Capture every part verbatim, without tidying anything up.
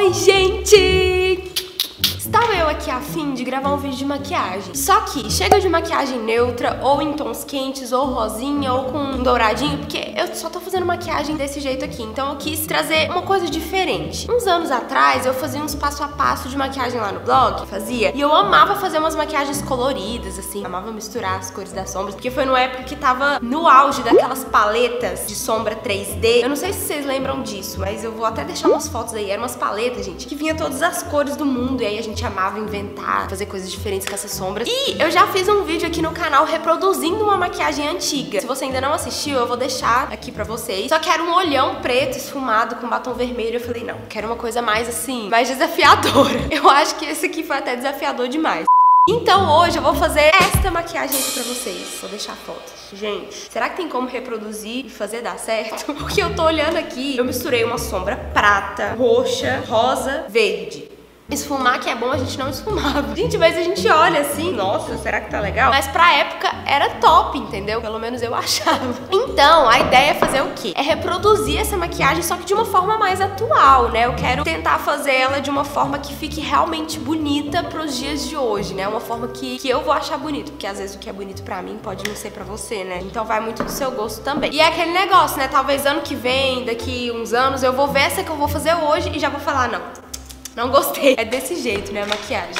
Oi, gente! Estava eu aqui a fim de gravar um vídeo de maquiagem. Só que chega de maquiagem neutra, ou em tons quentes, ou rosinha, ou com um douradinho, porque eu só tô fazendo maquiagem desse jeito aqui. Então eu quis trazer uma coisa diferente. Uns anos atrás eu fazia uns passo a passo de maquiagem lá no blog, fazia. E eu amava fazer umas maquiagens coloridas, assim. Amava misturar as cores das sombras, porque foi numa época que tava no auge daquelas paletas de sombra três D. Eu não sei se vocês lembram disso, mas eu vou até deixar umas fotos aí. Eram umas paletas, gente, que vinha todas as cores do mundo. E aí a gente amava inventar, fazer coisas diferentes com essas sombras. E eu já fiz um vídeo aqui no canal reproduzindo uma maquiagem antiga. Se você ainda não assistiu, eu vou deixar aqui pra vocês. Só que era um olhão preto esfumado com batom vermelho. Eu falei, não, quero uma coisa mais assim, mais desafiadora. Eu acho que esse aqui foi até desafiador demais. Então hoje eu vou fazer esta maquiagem aqui pra vocês. Vou deixar fotos. Gente, será que tem como reproduzir e fazer dar certo? Porque eu tô olhando aqui, eu misturei uma sombra prata, roxa, rosa, verde. Esfumar que é bom, a gente não esfumava. Gente, mas a gente olha assim, nossa, será que tá legal? Mas pra época era top, entendeu? Pelo menos eu achava. Então, a ideia é fazer o quê? É reproduzir essa maquiagem, só que de uma forma mais atual, né? Eu quero tentar fazer ela de uma forma que fique realmente bonita pros dias de hoje, né? Uma forma que, que eu vou achar bonito, porque às vezes o que é bonito pra mim pode não ser pra você, né? Então vai muito do seu gosto também. E é aquele negócio, né? Talvez ano que vem, daqui uns anos, eu vou ver essa que eu vou fazer hoje e já vou falar, não, não gostei. É desse jeito, né, a maquiagem.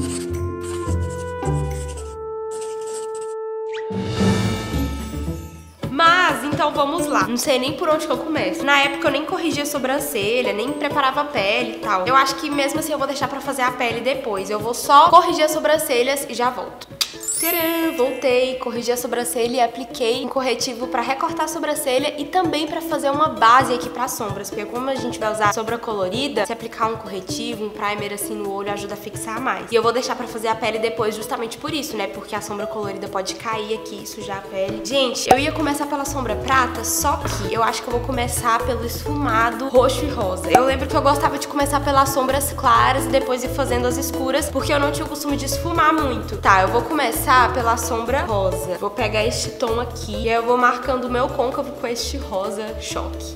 Mas, então vamos lá. Não sei nem por onde que eu começo. Na época eu nem corrigia a sobrancelha, nem preparava a pele e tal. Eu acho que mesmo assim eu vou deixar pra fazer a pele depois. Eu vou só corrigir as sobrancelhas e já volto. Tcharam! Voltei, corrigi a sobrancelha e apliquei um corretivo pra recortar a sobrancelha e também pra fazer uma base aqui pra sombras, porque como a gente vai usar sombra colorida, se aplicar um corretivo, um primer assim no olho ajuda a fixar mais. E eu vou deixar pra fazer a pele depois justamente por isso, né? Porque a sombra colorida pode cair aqui e sujar a pele. Gente, eu ia começar pela sombra prata, só que eu acho que eu vou começar pelo esfumado roxo e rosa. Eu lembro que eu gostava de começar pelas sombras claras e depois ir fazendo as escuras, porque eu não tinha o costume de esfumar muito. Tá, eu vou começar pela sombra rosa. Vou pegar este tom aqui e aí eu vou marcando o meu côncavo com este rosa choque.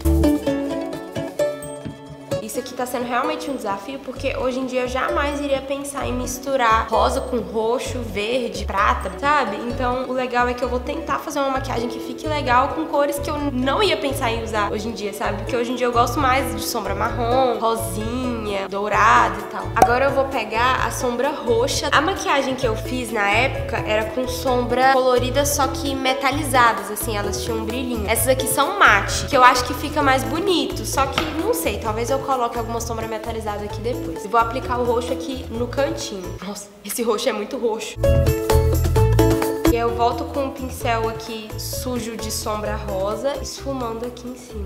Isso aqui tá sendo realmente um desafio, porque hoje em dia eu jamais iria pensar em misturar rosa com roxo, verde, prata, sabe? Então o legal é que eu vou tentar fazer uma maquiagem que fique legal com cores que eu não ia pensar em usar hoje em dia, sabe? Porque hoje em dia eu gosto mais de sombra marrom, rosinha, dourado e tal. Agora eu vou pegar a sombra roxa. A maquiagem que eu fiz na época era com sombra colorida, só que metalizadas, assim, elas tinham um brilhinho. Essas aqui são mate, que eu acho que fica mais bonito, só que não sei, talvez eu coloque alguma sombra metalizada aqui depois. Eu vou aplicar o roxo aqui no cantinho. Nossa, esse roxo é muito roxo. E aí eu volto com o pincel aqui sujo de sombra rosa, esfumando aqui em cima.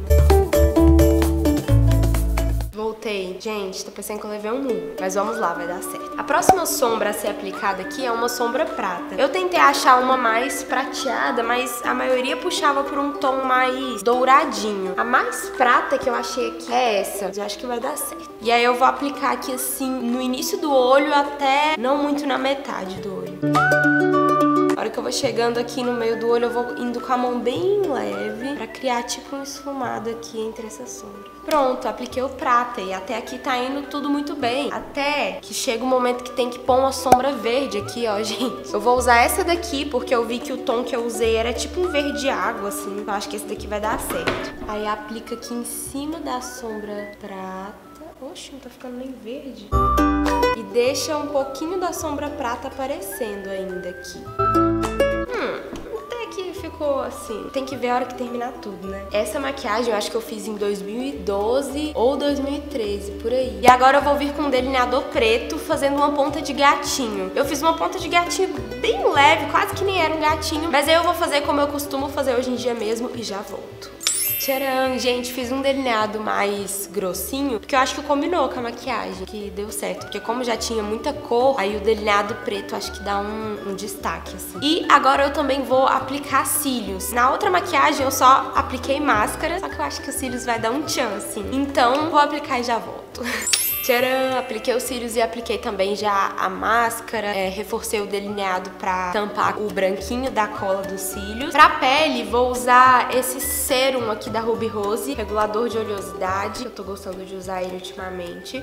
Voltei. Gente, tô pensando que eu levei um murro, mas vamos lá, vai dar certo. A próxima sombra a ser aplicada aqui é uma sombra prata. Eu tentei achar uma mais prateada, mas a maioria puxava por um tom mais douradinho. A mais prata que eu achei aqui é essa. Eu acho que vai dar certo. E aí eu vou aplicar aqui assim, no início do olho até não muito na metade do olho. Na hora que eu vou chegando aqui no meio do olho, eu vou indo com a mão bem leve pra criar tipo um esfumado aqui entre essas sombras. Pronto, apliquei o prata e até aqui tá indo tudo muito bem. Até que chega o momento que tem que pôr uma sombra verde aqui, ó, gente. Eu vou usar essa daqui porque eu vi que o tom que eu usei era tipo um verde água, assim. Eu acho que esse daqui vai dar certo. Aí aplica aqui em cima da sombra prata. Oxe, não tá ficando nem verde. E deixa um pouquinho da sombra prata aparecendo ainda aqui. Hum... que ficou assim, tem que ver a hora que terminar tudo, né? Essa maquiagem eu acho que eu fiz em dois mil e doze ou dois mil e treze, por aí. E agora eu vou vir com um delineador preto fazendo uma ponta de gatinho. Eu fiz uma ponta de gatinho bem leve, quase que nem era um gatinho, mas aí eu vou fazer como eu costumo fazer hoje em dia mesmo e já volto. Tcharam! Gente, fiz um delineado mais grossinho, porque eu acho que combinou com a maquiagem, que deu certo. Porque como já tinha muita cor, aí o delineado preto acho que dá um, um destaque, assim. E agora eu também vou aplicar cílios. Na outra maquiagem eu só apliquei máscara, só que eu acho que os cílios vai dar um tchan, assim. Então, vou aplicar e já volto. Tcharam! Apliquei os cílios e apliquei também já a máscara. É, reforcei o delineado pra tampar o branquinho da cola dos cílios. Pra pele, vou usar esse sérum aqui da Ruby Rose, regulador de oleosidade. Eu tô gostando de usar ele ultimamente.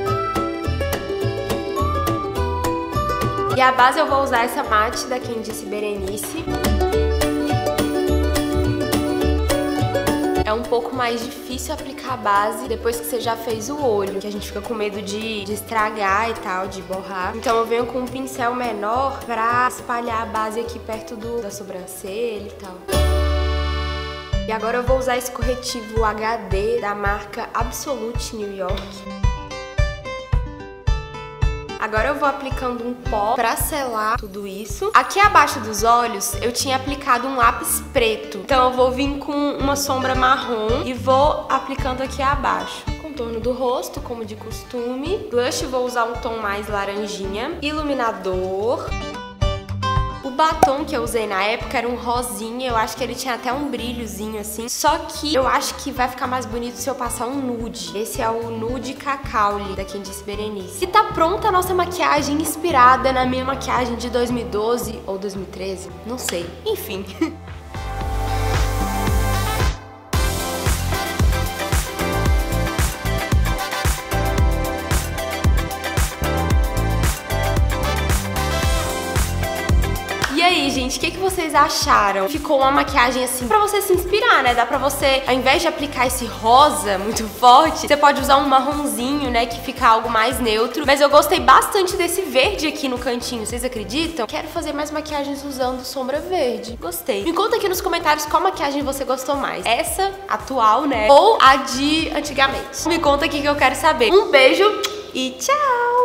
E a base eu vou usar essa mate da Candice Berenice. É um pouco mais difícil aplicar a base depois que você já fez o olho, que a gente fica com medo de, de estragar e tal, de borrar. Então eu venho com um pincel menor pra espalhar a base aqui perto do, da sobrancelha e tal. E agora eu vou usar esse corretivo H D da marca Absolute New York. Agora eu vou aplicando um pó pra selar tudo isso. Aqui abaixo dos olhos eu tinha aplicado um lápis preto. Então eu vou vir com uma sombra marrom e vou aplicando aqui abaixo. Contorno do rosto, como de costume. Blush, vou usar um tom mais laranjinha. Iluminador. O batom que eu usei na época era um rosinha, eu acho que ele tinha até um brilhozinho assim. Só que eu acho que vai ficar mais bonito se eu passar um nude. Esse é o Nude Cacaule da Candice Berenice. E tá pronta a nossa maquiagem inspirada na minha maquiagem de dois mil e doze ou dois mil e treze, não sei. Enfim. E aí, gente, o que, que vocês acharam? Ficou uma maquiagem assim pra você se inspirar, né? Dá pra você, ao invés de aplicar esse rosa muito forte, você pode usar um marronzinho, né? Que fica algo mais neutro. Mas eu gostei bastante desse verde aqui no cantinho, vocês acreditam? Quero fazer mais maquiagens usando sombra verde. Gostei. Me conta aqui nos comentários qual maquiagem você gostou mais. Essa, atual, né? Ou a de antigamente. Me conta aqui que eu quero saber. Um beijo e tchau!